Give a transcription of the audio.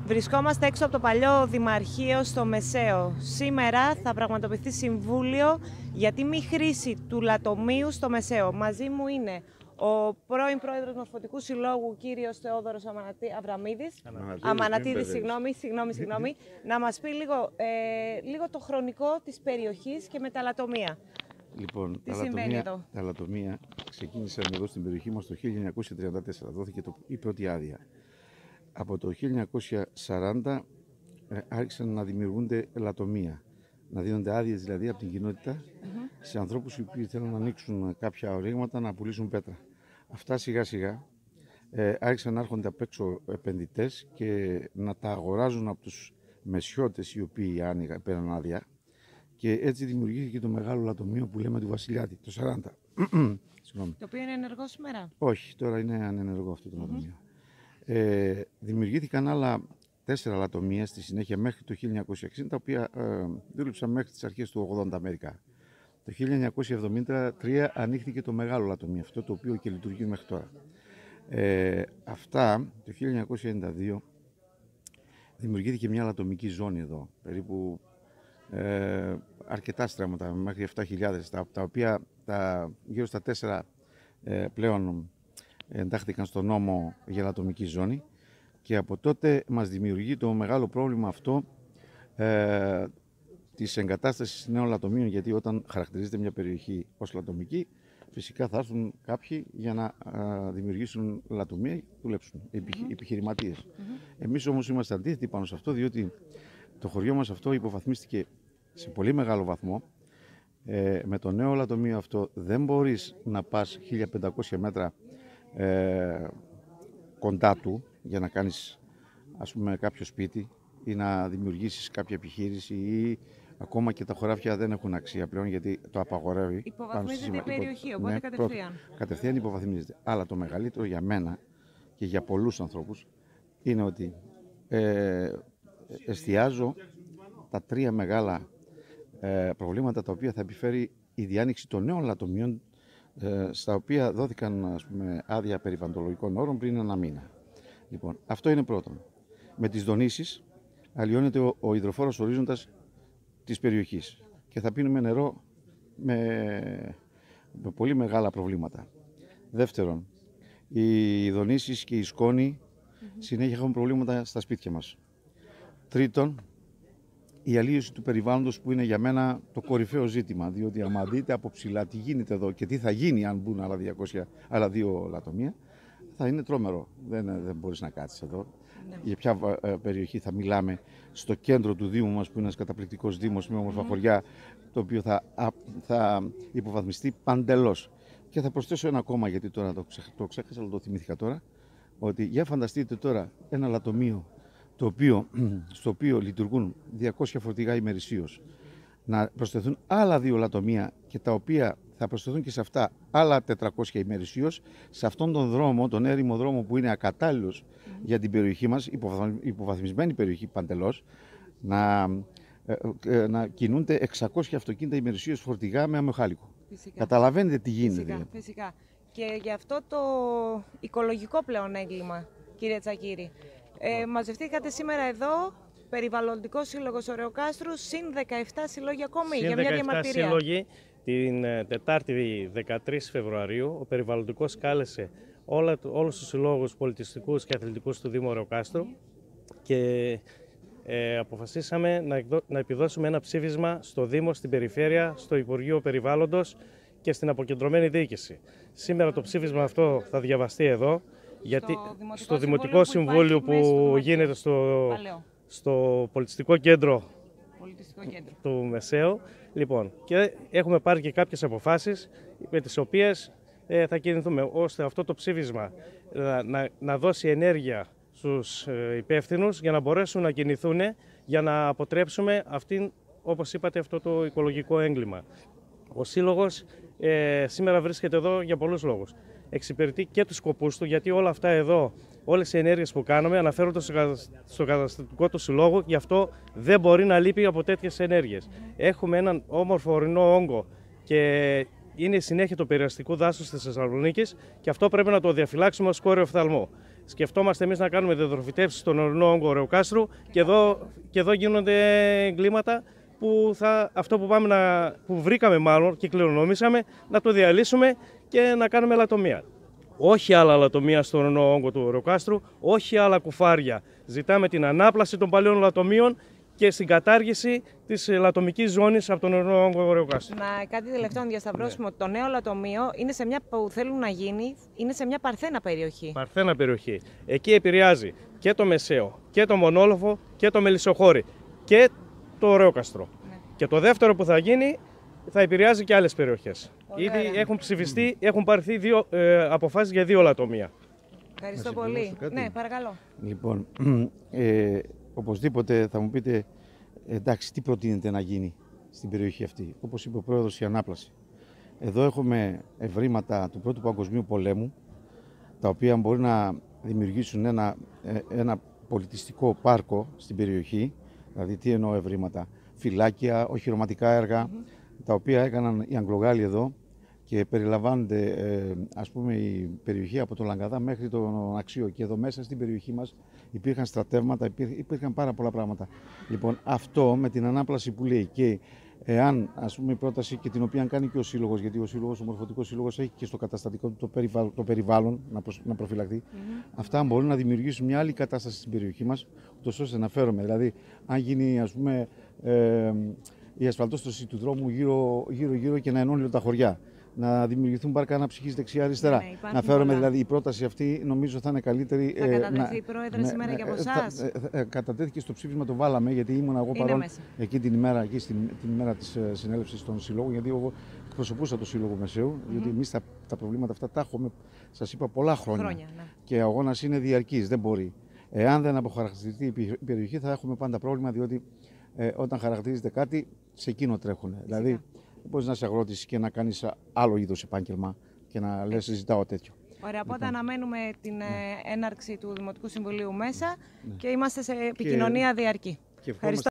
Βρισκόμαστε έξω από το παλιό Δημαρχείο στο Μεσαίο. Σήμερα θα πραγματοποιηθεί συμβούλιο για τη μη χρήση του λατομείου στο Μεσαίο. Μαζί μου είναι ο πρώην πρόεδρος Μορφωτικού Συλλόγου, κύριος Θεόδωρος Αμανατίδης, συγγνώμη, να μας πει λίγο το χρονικό της περιοχής και με τα λατομεία. Λοιπόν, τα λατομεία ξεκίνησαν εδώ στην περιοχή μας το 1934, δόθηκε η πρώτη άδεια. Από το 1940 άρχισαν να δημιουργούνται λατομεία, να δίνονται άδειες δηλαδή από την κοινότητα σε ανθρώπους οι οποίοι θέλουν να ανοίξουν κάποια ορίγματα, να πουλήσουν πέτρα. Αυτά σιγά σιγά άρχισαν να έρχονται απ' έξω επενδυτές και να τα αγοράζουν από τους μεσιώτες οι οποίοι πέραν άδεια, και έτσι δημιουργήθηκε το μεγάλο λατομείο που λέμε του Βασιλιάτη, το 40. Το οποίο είναι ενεργό σήμερα? Όχι, τώρα είναι ανενεργό αυτό το λατομείο. Δημιουργήθηκαν άλλα 4 λατομεία στη συνέχεια μέχρι το 1960, τα οποία δούλεψαν μέχρι τις αρχές του 80 μερικά. Το 1973 ανοίχθηκε το μεγάλο λατομείο, αυτό το οποίο και λειτουργεί μέχρι τώρα. Αυτά το 1992 δημιουργήθηκε μια λατομική ζώνη εδώ, περίπου αρκετά στρέμματα, μέχρι 7.000, τα οποία γύρω στα 4 πλέον εντάχθηκαν στο νόμο για λατομική ζώνη, και από τότε μας δημιουργεί το μεγάλο πρόβλημα αυτό της εγκατάστασης νέων λατομείων, γιατί όταν χαρακτηρίζεται μια περιοχή ως λατομική, φυσικά θα έρθουν κάποιοι για να δημιουργήσουν λατομεία, δουλέψουν, επιχειρηματίες. Εμείς όμως είμαστε αντίθετοι πάνω σε αυτό, διότι το χωριό μας αυτό υποβαθμίστηκε σε πολύ μεγάλο βαθμό. Με το νέο λατομείο αυτό δεν μπορείς να πας 1500 μέτρα κοντά του για να κάνεις, ας πούμε, κάποιο σπίτι ή να δημιουργήσεις κάποια επιχείρηση, ή ακόμα και τα χωράφια δεν έχουν αξία πλέον γιατί το απαγορεύει. Υποβαθμίζεται η περιοχή, οπότε κατευθείαν. Κατευθείαν υποβαθμίζεται. Αλλά το μεγαλύτερο για μένα και για πολλούς ανθρώπους είναι ότι εστιάζω τα 3 μεγάλα προβλήματα τα οποία θα επιφέρει η διάνοιξη των νέων λατομείων, στα οποία δόθηκαν, ας πούμε, άδεια περιβαλλοντολογικών όρων πριν 1 μήνα. Λοιπόν, αυτό είναι πρώτον. Με τις δονήσεις αλλοιώνεται ο υδροφόρος ορίζοντας της περιοχής και θα πίνουμε νερό με πολύ μεγάλα προβλήματα. Δεύτερον, οι δονήσεις και οι σκόνοι συνέχεια έχουν προβλήματα στα σπίτια μας. Τρίτον, η αλλίωση του περιβάλλοντος, που είναι για μένα το κορυφαίο ζήτημα, διότι άμα δείτε από ψηλά τι γίνεται εδώ και τι θα γίνει αν μπουν άλλα 2 λατομεία, θα είναι τρόμερο. Δεν μπορείς να κάτσεις εδώ. Για ποια περιοχή θα μιλάμε? Στο κέντρο του Δήμου μας, που είναι ένας καταπληκτικός Δήμος με όμορφα χωριά, το οποίο θα υποβαθμιστεί παντελώς. Και θα προσθέσω ένα ακόμα, γιατί τώρα το ξέχασα, αλλά το θυμήθηκα τώρα, ότι για φανταστείτε τώρα ένα λατομείο στο οποίο λειτουργούν 200 φορτηγά ημερησίως, να προσθεθούν άλλα 2 λατομεία και τα οποία θα προσθεθούν και σε αυτά άλλα 400 ημερησίως, σε αυτόν τον δρόμο, τον έρημο δρόμο που είναι ακατάλληλος για την περιοχή μας, υποβαθμισμένη περιοχή παντελώς, να κινούνται 600 αυτοκίνητα ημερησίως φορτηγά με αμοχάλικο. Καταλαβαίνετε τι γίνεται. Φυσικά. Και γι' αυτό το οικολογικό πλέον έγκλημα, κύριε Τσακύρη. Μαζευτήκατε σήμερα εδώ, Περιβαλλοντικός Σύλλογος Ωρεοκάστρου, συν 17 σύλλογοι ακόμη, για μια διαμαρτυρία. Σύλλογοι. Την Τετάρτη 13 Φεβρουαρίου, ο Περιβαλλοντικός κάλεσε όλους τους συλλόγους πολιτιστικούς και αθλητικούς του Δήμου Ωρεοκάστρου και αποφασίσαμε να επιδώσουμε ένα ψήφισμα στο Δήμο, στην Περιφέρεια, στο Υπουργείο Περιβάλλοντος και στην αποκεντρωμένη διοίκηση. Σήμερα το ψήφισμα αυτό θα διαβαστεί εδώ, γιατί στο Δημοτικό Συμβούλιο που γίνεται στο Πολιτιστικό Κέντρο του Μεσαίου. Λοιπόν, και έχουμε πάρει και κάποιες αποφάσεις με τις οποίες θα κινηθούμε, ώστε αυτό το ψήφισμα να δώσει ενέργεια στους υπεύθυνους για να μπορέσουν να κινηθούν για να αποτρέψουμε όπως είπατε, αυτό το οικολογικό έγκλημα. Ο Σύλλογος σήμερα βρίσκεται εδώ για πολλούς λόγους. Εξυπηρετεί και τους σκοπούς του, γιατί όλα αυτά εδώ, όλες οι ενέργειες που κάνουμε αναφέρονται στο καταστατικό του Συλλόγου, γι' αυτό δεν μπορεί να λείπει από τέτοιες ενέργειες. Έχουμε έναν όμορφο ορεινό όγκο και είναι η συνέχεια του περιαστικού δάσους της Θεσσαλονίκης και αυτό πρέπει να το διαφυλάξουμε ως κόριο οφθαλμό. Σκεφτόμαστε εμείς να κάνουμε διατροφητεύσεις στον ορεινό όγκο Ωρεοκάστρου και εδώ γίνονται εγκλήματα που αυτό που βρήκαμε μάλλον και κληρονομήσαμε, να το διαλύσουμε και να κάνουμε λατομεία. Όχι άλλα λατομεία στον ορεινό όγκο του Ωρεοκάστρου, όχι άλλα κουφάρια. Ζητάμε την ανάπλαση των παλιών λατομείων και στην κατάργηση της λατομικής ζώνης από τον ορεινό όγκο Ωρεοκάστρου. Κάτι τελευταίο να διασταυρώσουμε, ότι το νέο λατομείο είναι σε μια που θέλουν να γίνει, είναι σε μια παρθένα περιοχή. Παρθένα περιοχή. Εκεί επηρεάζει και το Μεσαίο και το Μονόλοφο και το Μελισσοχώρι και το Ωρεόκαστρο. Ναι. Και το δεύτερο που θα γίνει θα επηρεάζει και άλλες περιοχές. Ήδη έχουν ψηφιστεί, έχουν πάρθει αποφάσεις για 2 λατομεία. Ευχαριστώ πολύ. Ναι, παρακαλώ. Λοιπόν, οπωσδήποτε θα μου πείτε, εντάξει, τι προτείνεται να γίνει στην περιοχή αυτή. Όπως είπε ο Πρόεδρος, η ανάπλαση. Εδώ έχουμε ευρήματα του Πρώτου Παγκοσμίου Πολέμου, τα οποία μπορεί να δημιουργήσουν ένα πολιτιστικό πάρκο στην περιοχή. Δηλαδή, τι εννοώ ευρήματα? Φυλάκια, οχυρωματικά έργα, τα οποία έκαναν οι Αγγλογάλοι εδώ και περιλαμβάνονται, ας πούμε, η περιοχή από τον Λαγκαδά μέχρι τον Αξίο. Και εδώ μέσα στην περιοχή μας υπήρχαν στρατεύματα, υπήρχαν πάρα πολλά πράγματα. Λοιπόν, αυτό με την ανάπλαση που λέει και εάν, ας πούμε, η πρόταση και την οποία κάνει και ο Σύλλογος, γιατί ο Σύλλογος, ο Μορφωτικός Σύλλογος, έχει και στο καταστατικό του το περιβάλλον να προφυλαχθεί, αυτά μπορούν να δημιουργήσουν μια άλλη κατάσταση στην περιοχή μας, ούτως ώστε να φέρουμε. Δηλαδή, αν γίνει, ας πούμε, η ασφαλτόστρωση του δρόμου γύρω-γύρω και να ενώνει τα χωριά. Να δημιουργηθούν πάρκα αναψυχής δεξιά-αριστερά. Ναι, να φέρουμε δηλαδή η πρόταση αυτή, νομίζω θα είναι καλύτερη. Θα κατατεθεί, Πρόεδρε, σήμερα και από εσάς. Κατατέθηκε στο ψήφισμα, το βάλαμε, γιατί ήμουν εγώ παρόν εκεί την ημέρα της συνέλευσης των συλλόγων, γιατί εγώ εκπροσωπούσα το Σύλλογο Μεσαίου, γιατί εμείς τα προβλήματα αυτά τα έχουμε, σας είπα, πολλά χρόνια. Ναι. Και ο αγώνας είναι διαρκής, δεν μπορεί. Εάν δεν αποχαρακτηριστεί η περιοχή, θα έχουμε πάντα πρόβλημα, διότι όταν χαρακτηρίζεται κάτι, σε εκείνο τρέχουν. Δηλαδή, μπορείς να είσαι αγρότης και να κάνεις άλλο είδος επάγγελμα και να λες ζητάω τέτοιο. Ωραία, οπότε αναμένουμε την έναρξη του Δημοτικού Συμβουλίου μέσα και είμαστε σε επικοινωνία διαρκή. Ευχαριστώ.